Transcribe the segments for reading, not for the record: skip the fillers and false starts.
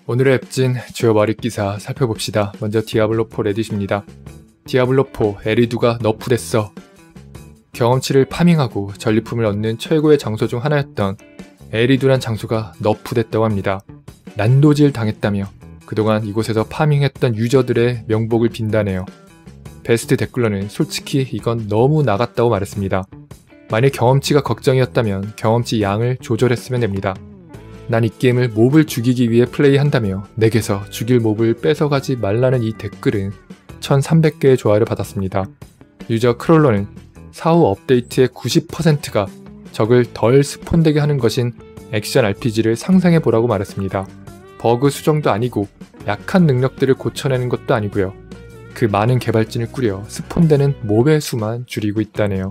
오늘의 앱진 주요 머릿 기사 살펴봅시다. 먼저 디아블로4 레딧입니다. 디아블로4 에리두가 너프됐어. 경험치를 파밍하고 전리품을 얻는 최고의 장소 중 하나였던 에리두란 장소가 너프됐다고 합니다. 난도질 당했다며 그동안 이곳에서 파밍했던 유저들의 명복을 빈다네요. 베스트 댓글러는 솔직히 이건 너무 나갔다고 말했습니다. 만일 경험치가 걱정이었다면 경험치 양을 조절했으면 됩니다. 난 이 게임을 몹을 죽이기 위해 플레이한다며 내게서 죽일 몹을 뺏어가지 말라는 이 댓글은 1300개의 좋아요를 받았습니다. 유저 크롤러는 사후 업데이트의 90%가 적을 덜 스폰되게 하는 것인 액션 RPG를 상상해보라고 말했습니다. 버그 수정도 아니고 약한 능력들을 고쳐내는 것도 아니고요. 그 많은 개발진을 꾸려 스폰되는 몹의 수만 줄이고 있다네요.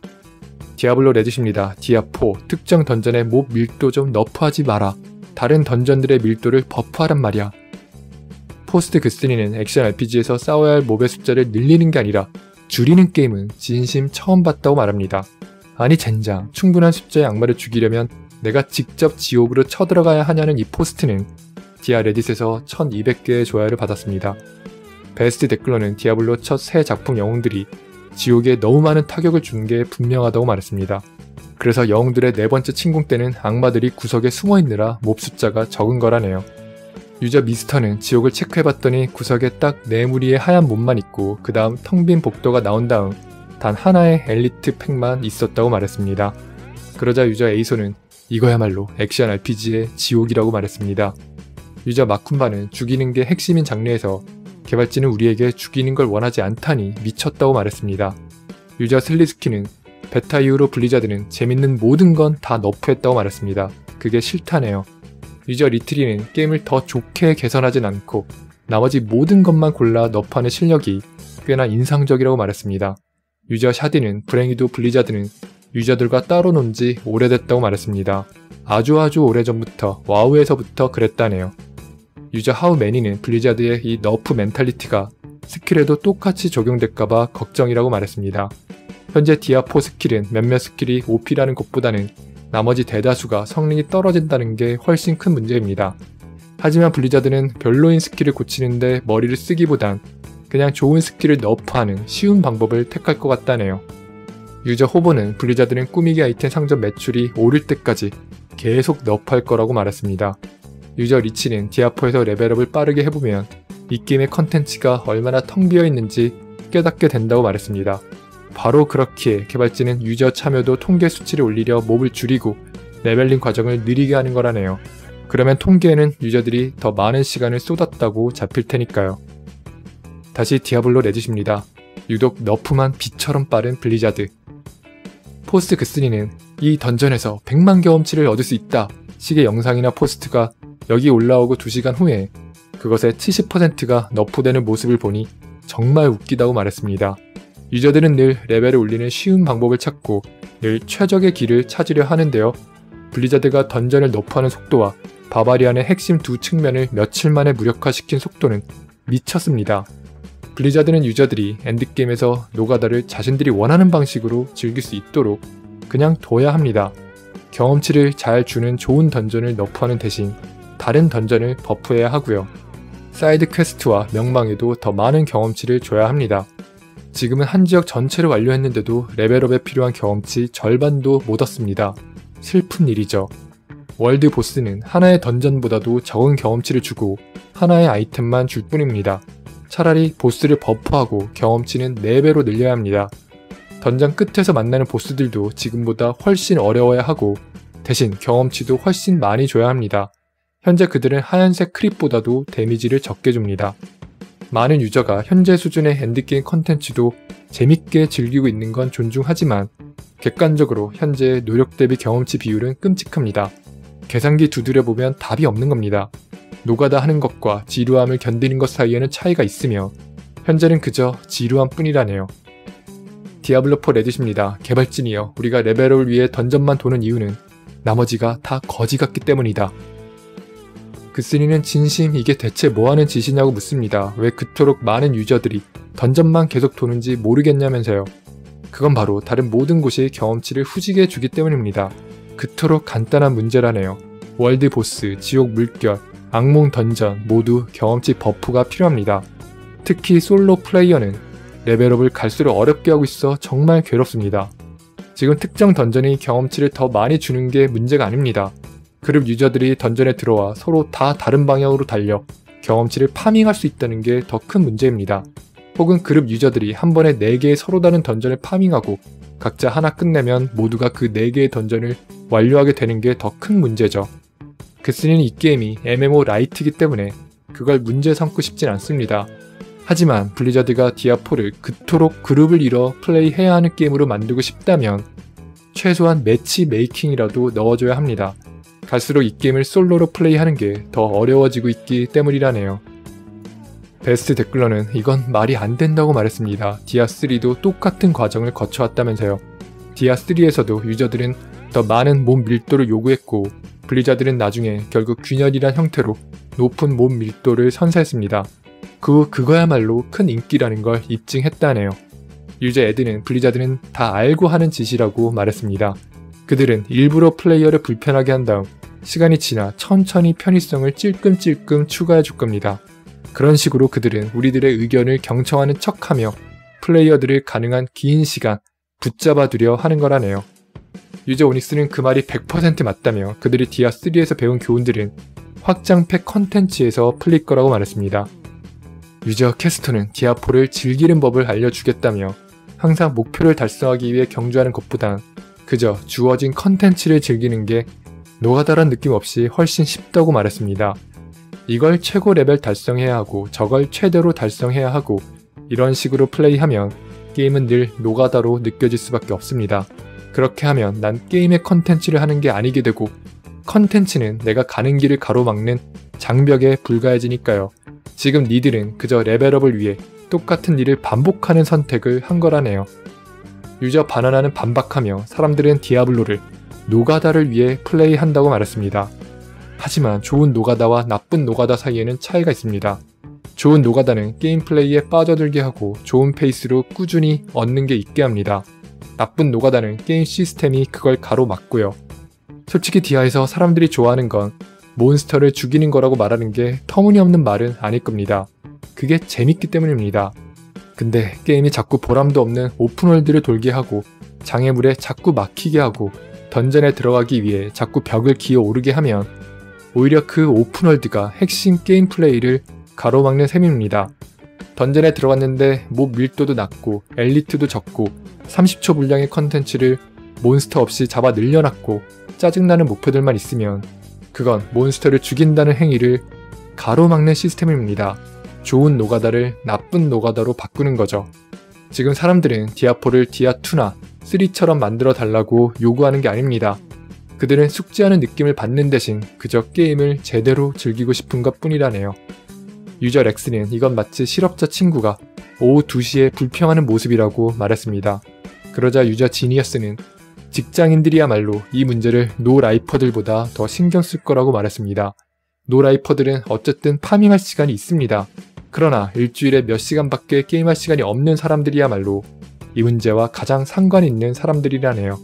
디아블로 레딧입니다. 디아4 특정 던전의 몹 밀도 좀 너프하지 마라. 다른 던전들의 밀도를 버프하란 말이야. 포스트 그스니는 액션 RPG에서 싸워야 할 몹의 숫자를 늘리는 게 아니라 줄이는 게임은 진심 처음 봤다고 말합니다. 아니 젠장, 충분한 숫자의 악마를 죽이려면 내가 직접 지옥으로 쳐들어가야 하냐는 이 포스트는 디아 레딧에서 1200개의 좋아요를 받았습니다. 베스트 댓글러는 디아블로 첫 새 작품 영웅들이 지옥에 너무 많은 타격을 준 게 분명하다고 말했습니다. 그래서 영웅들의 네 번째 침공 때는 악마들이 구석에 숨어있느라 몹 숫자가 적은 거라네요. 유저 미스터는 지옥을 체크해봤더니 구석에 딱 4무리의 하얀 몹만 있고 그 다음 텅 빈 복도가 나온 다음 단 하나의 엘리트 팩만 있었다고 말했습니다. 그러자 유저 에이소는 이거야말로 액션 RPG의 지옥이라고 말했습니다. 유저 마쿤바는 죽이는 게 핵심인 장르에서 개발진은 우리에게 죽이는 걸 원하지 않다니 미쳤다고 말했습니다. 유저 슬리스키는 베타 이후로 블리자드는 재밌는 모든 건 다 너프했다고 말했습니다. 그게 싫다네요. 유저 리트리는 게임을 더 좋게 개선하진 않고 나머지 모든 것만 골라 너프하는 실력이 꽤나 인상적이라고 말했습니다. 유저 샤디는 불행히도 블리자드는 유저들과 따로 논 지 오래됐다고 말했습니다. 아주 오래전부터 와우에서부터 그랬다네요. 유저 하우매니는 블리자드의 이 너프 멘탈리티가 스킬에도 똑같이 적용될까봐 걱정이라고 말했습니다. 현재 디아4 스킬은 몇몇 스킬이 OP라는 것보다는 나머지 대다수가 성능이 떨어진다는 게 훨씬 큰 문제입니다. 하지만 블리자드는 별로인 스킬을 고치는데 머리를 쓰기보단 그냥 좋은 스킬을 너프하는 쉬운 방법을 택할 것 같다네요. 유저 호보는 블리자드는 꾸미기 아이템 상점 매출이 오를 때까지 계속 너프할 거라고 말했습니다. 유저 리치는 디아4에서 레벨업을 빠르게 해보면 이 게임의 컨텐츠가 얼마나 텅 비어있는지 깨닫게 된다고 말했습니다. 바로 그렇기에 개발진은 유저 참여도 통계 수치를 올리려 몹을 줄이고 레벨링 과정을 느리게 하는 거라네요. 그러면 통계에는 유저들이 더 많은 시간을 쏟았다고 잡힐 테니까요. 다시 디아블로 레딧입니다. 유독 너프만 비처럼 빠른 블리자드. 포스트 그스니는 이 던전에서 100만 경험치를 얻을 수 있다 식의 영상이나 포스트가 여기 올라오고 2시간 후에 그것의 70%가 너프되는 모습을 보니 정말 웃기다고 말했습니다. 유저들은 늘 레벨을 올리는 쉬운 방법을 찾고 늘 최적의 길을 찾으려 하는데요. 블리자드가 던전을 너프하는 속도와 바바리안의 핵심 두 측면을 며칠 만에 무력화시킨 속도는 미쳤습니다. 블리자드는 유저들이 엔드게임에서 노가다를 자신들이 원하는 방식으로 즐길 수 있도록 그냥 둬야 합니다. 경험치를 잘 주는 좋은 던전을 너프하는 대신 다른 던전을 버프해야 하고요. 사이드 퀘스트와 명망에도 더 많은 경험치를 줘야 합니다. 지금은 한 지역 전체를 완료했는데도 레벨업에 필요한 경험치 절반도 못 얻습니다. 슬픈 일이죠. 월드 보스는 하나의 던전보다도 적은 경험치를 주고 하나의 아이템만 줄 뿐입니다. 차라리 보스를 버프하고 경험치는 4배로 늘려야 합니다. 던전 끝에서 만나는 보스들도 지금보다 훨씬 어려워야 하고 대신 경험치도 훨씬 많이 줘야 합니다. 현재 그들은 하얀색 크립보다도 데미지를 적게 줍니다. 많은 유저가 현재 수준의 엔드게임 컨텐츠도 재밌게 즐기고 있는 건 존중하지만 객관적으로 현재의 노력 대비 경험치 비율은 끔찍합니다. 계산기 두드려보면 답이 없는 겁니다. 노가다 하는 것과 지루함을 견디는 것 사이에는 차이가 있으며 현재는 그저 지루함 뿐이라네요. 디아블로4 레딧입니다. 개발진이여, 우리가 레벨업을 위해 던전만 도는 이유는 나머지가 다 거지 같기 때문이다. 그스니는 진심 이게 대체 뭐하는 짓이냐고 묻습니다. 왜 그토록 많은 유저들이 던전만 계속 도는지 모르겠냐면서요. 그건 바로 다른 모든 곳이 경험치를 후지게 주기 때문입니다. 그토록 간단한 문제라네요. 월드 보스, 지옥 물결, 악몽 던전 모두 경험치 버프가 필요합니다. 특히 솔로 플레이어는 레벨업을 갈수록 어렵게 하고 있어 정말 괴롭습니다. 지금 특정 던전이 경험치를 더 많이 주는 게 문제가 아닙니다. 그룹 유저들이 던전에 들어와 서로 다 다른 방향으로 달려 경험치를 파밍할 수 있다는 게 더 큰 문제입니다. 혹은 그룹 유저들이 한 번에 4개의 서로 다른 던전을 파밍하고 각자 하나 끝내면 모두가 그 4개의 던전을 완료하게 되는 게 더 큰 문제죠. 그쓰니는 이 게임이 MMO 라이트이기 때문에 그걸 문제 삼고 싶진 않습니다. 하지만 블리자드가 디아4를 그토록 그룹을 이뤄 플레이해야 하는 게임으로 만들고 싶다면 최소한 매치 메이킹이라도 넣어줘야 합니다. 갈수록 이 게임을 솔로로 플레이하는 게 더 어려워지고 있기 때문이라네요. 베스트 댓글러는 이건 말이 안 된다고 말했습니다. 디아3도 똑같은 과정을 거쳐왔다면서요. 디아3에서도 유저들은 더 많은 몸 밀도를 요구했고 블리자드는 나중에 결국 균열이란 형태로 높은 몸 밀도를 선사했습니다. 그거야말로 큰 인기라는 걸 입증했다네요. 유저 에드는 블리자드는 다 알고 하는 짓이라고 말했습니다. 그들은 일부러 플레이어를 불편하게 한 다음 시간이 지나 천천히 편의성을 찔끔찔끔 추가해 줄 겁니다. 그런 식으로 그들은 우리들의 의견을 경청하는 척하며 플레이어들을 가능한 긴 시간 붙잡아 두려 하는 거라네요. 유저 오닉스는 그 말이 100% 맞다며 그들이 디아3에서 배운 교훈들은 확장팩 컨텐츠에서 풀릴 거라고 말했습니다. 유저 캐스터는 디아4를 즐기는 법을 알려주겠다며 항상 목표를 달성하기 위해 경주하는 것보단 그저 주어진 컨텐츠를 즐기는 게 노가다란 느낌 없이 훨씬 쉽다고 말했습니다. 이걸 최고 레벨 달성해야 하고 저걸 최대로 달성해야 하고 이런 식으로 플레이하면 게임은 늘 노가다로 느껴질 수밖에 없습니다. 그렇게 하면 난 게임의 컨텐츠를 하는 게 아니게 되고 컨텐츠는 내가 가는 길을 가로막는 장벽에 불과해지니까요. 지금 니들은 그저 레벨업을 위해 똑같은 일을 반복하는 선택을 한 거라네요. 유저 바나나는 반박하며 사람들은 디아블로를 노가다를 위해 플레이한다고 말했습니다. 하지만 좋은 노가다와 나쁜 노가다 사이에는 차이가 있습니다. 좋은 노가다는 게임 플레이에 빠져들게 하고 좋은 페이스로 꾸준히 얻는 게 있게 합니다. 나쁜 노가다는 게임 시스템이 그걸 가로막고요. 솔직히 디아에서 사람들이 좋아하는 건 몬스터를 죽이는 거라고 말하는 게 터무니없는 말은 아닐 겁니다. 그게 재밌기 때문입니다. 근데 게임이 자꾸 보람도 없는 오픈월드를 돌게 하고 장애물에 자꾸 막히게 하고 던전에 들어가기 위해 자꾸 벽을 기어 오르게 하면 오히려 그 오픈월드가 핵심 게임 플레이를 가로막는 셈입니다. 던전에 들어갔는데 몹 밀도도 낮고 엘리트도 적고 30초 분량의 컨텐츠를 몬스터 없이 잡아 늘려놨고 짜증나는 목표들만 있으면 그건 몬스터를 죽인다는 행위를 가로막는 시스템입니다. 좋은 노가다를 나쁜 노가다로 바꾸는 거죠. 지금 사람들은 디아4를 디아2나 3처럼 만들어 달라고 요구하는 게 아닙니다. 그들은 숙지하는 느낌을 받는 대신 그저 게임을 제대로 즐기고 싶은 것 뿐이라네요. 유저 렉스는 이건 마치 실업자 친구가 오후 2시에 불평하는 모습이라고 말했습니다. 그러자 유저 지니어스는 직장인들이야말로 이 문제를 노라이퍼들보다 더 신경 쓸 거라고 말했습니다. 노라이퍼들은 어쨌든 파밍할 시간이 있습니다. 그러나 일주일에 몇 시간밖에 게임할 시간이 없는 사람들이야말로 이 문제와 가장 상관 있는 사람들이라네요.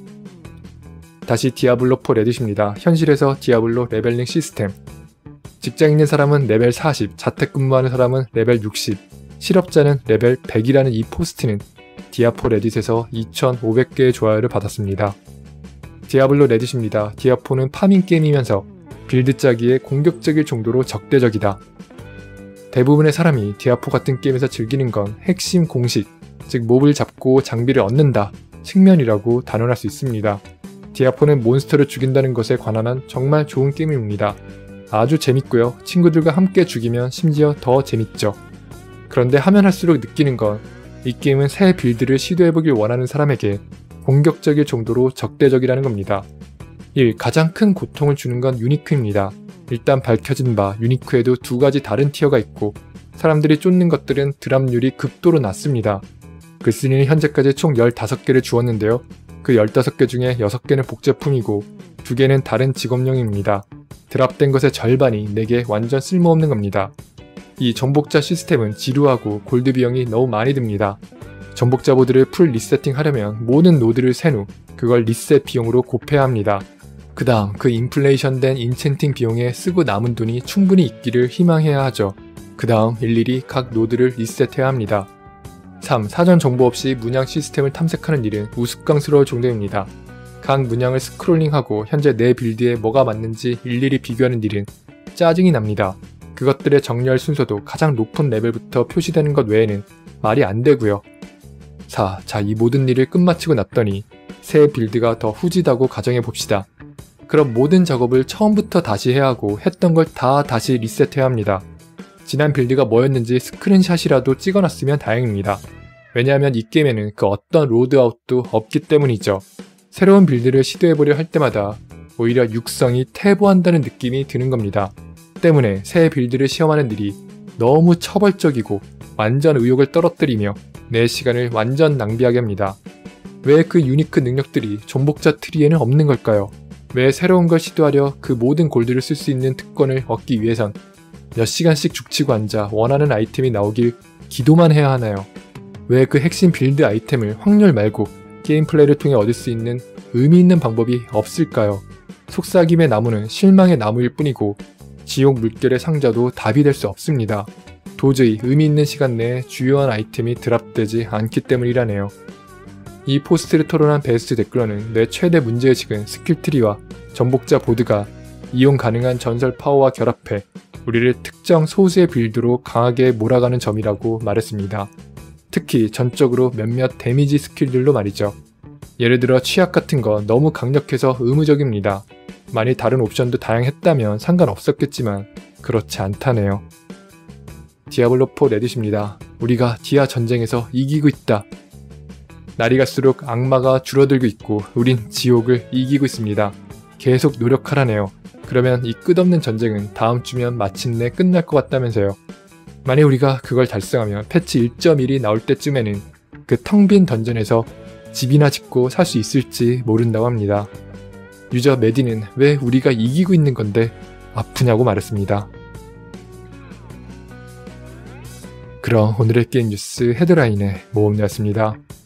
다시 디아블로4 레딧입니다. 현실에서 디아블로 레벨링 시스템. 직장 있는 사람은 레벨 40, 자택근무하는 사람은 레벨 60, 실업자는 레벨 100이라는 이 포스트는 디아4 레딧에서 2,500개의 좋아요를 받았습니다. 디아블로 레딧입니다. 디아4는 파밍 게임이면서 빌드 짜기에 공격적일 정도로 적대적이다. 대부분의 사람이 디아4 같은 게임에서 즐기는 건 핵심 공식, 즉 몹을 잡고 장비를 얻는다 측면이라고 단언할 수 있습니다. 디아4는 몬스터를 죽인다는 것에 관한 정말 좋은 게임입니다. 아주 재밌고요. 친구들과 함께 죽이면 심지어 더 재밌죠. 그런데 하면 할수록 느끼는 건 이 게임은 새 빌드를 시도해보길 원하는 사람에게 공격적일 정도로 적대적이라는 겁니다. 1. 가장 큰 고통을 주는 건 유니크입니다. 일단 밝혀진 바 유니크에도 두 가지 다른 티어가 있고 사람들이 쫓는 것들은 드랍률이 극도로 낮습니다. 글쓴이는 현재까지 총 15개를 주었는데요. 그 15개 중에 6개는 복제품이고 2개는 다른 직업용입니다. 드랍된 것의 절반이 내게 완전 쓸모없는 겁니다. 이 정복자 시스템은 지루하고 골드 비용이 너무 많이 듭니다. 정복자 보드를 풀 리세팅 하려면 모든 노드를 센 후 그걸 리셋 비용으로 곱해야 합니다. 그 다음 그 인플레이션된 인챈팅 비용에 쓰고 남은 돈이 충분히 있기를 희망해야 하죠. 그 다음 일일이 각 노드를 리셋해야 합니다. 3. 사전 정보 없이 문양 시스템을 탐색하는 일은 우스꽝스러울 정도입니다. 각 문양을 스크롤링하고 현재 내 빌드에 뭐가 맞는지 일일이 비교하는 일은 짜증이 납니다. 그것들의 정렬 순서도 가장 높은 레벨부터 표시되는 것 외에는 말이 안 되고요. 4. 자, 이 모든 일을 끝마치고 났더니 새 빌드가 더 후지다고 가정해 봅시다. 그럼 모든 작업을 처음부터 다시 해야 하고 했던 걸 다 다시 리셋해야 합니다. 지난 빌드가 뭐였는지 스크린샷이라도 찍어놨으면 다행입니다. 왜냐하면 이 게임에는 그 어떤 로드아웃도 없기 때문이죠. 새로운 빌드를 시도해보려 할 때마다 오히려 육성이 퇴보한다는 느낌이 드는 겁니다. 때문에 새 빌드를 시험하는 일이 너무 처벌적이고 완전 의욕을 떨어뜨리며 내 시간을 완전 낭비하게 합니다. 왜 그 유니크 능력들이 존복자 트리에는 없는 걸까요? 왜 새로운 걸 시도하려 그 모든 골드를 쓸 수 있는 특권을 얻기 위해선 몇 시간씩 죽치고 앉아 원하는 아이템이 나오길 기도만 해야 하나요? 왜 그 핵심 빌드 아이템을 확률 말고 게임 플레이를 통해 얻을 수 있는 의미 있는 방법이 없을까요? 속삭임의 나무는 실망의 나무일 뿐이고 지옥 물결의 상자도 답이 될 수 없습니다. 도저히 의미 있는 시간 내에 주요한 아이템이 드랍되지 않기 때문이라네요. 이 포스트를 토론한 베스트 댓글러는 내 최대 문제의식은 스킬트리와 전복자 보드가 이용 가능한 전설 파워와 결합해 우리를 특정 소수의 빌드로 강하게 몰아가는 점이라고 말했습니다. 특히 전적으로 몇몇 데미지 스킬들로 말이죠. 예를 들어 취약 같은 거 너무 강력해서 의무적입니다. 만일 다른 옵션도 다양했다면 상관없었겠지만 그렇지 않다네요. 디아블로4 레딧입니다. 우리가 디아 전쟁에서 이기고 있다. 날이 갈수록 악마가 줄어들고 있고 우린 지옥을 이기고 있습니다. 계속 노력하라네요. 그러면 이 끝없는 전쟁은 다음 주면 마침내 끝날 것 같다면서요. 만약 우리가 그걸 달성하면 패치 1.1이 나올 때쯤에는 그 텅 빈 던전에서 집이나 짓고 살 수 있을지 모른다고 합니다. 유저 메디는 왜 우리가 이기고 있는 건데 아프냐고 말했습니다. 그럼 오늘의 게임 뉴스 헤드라인의 모험이었습니다.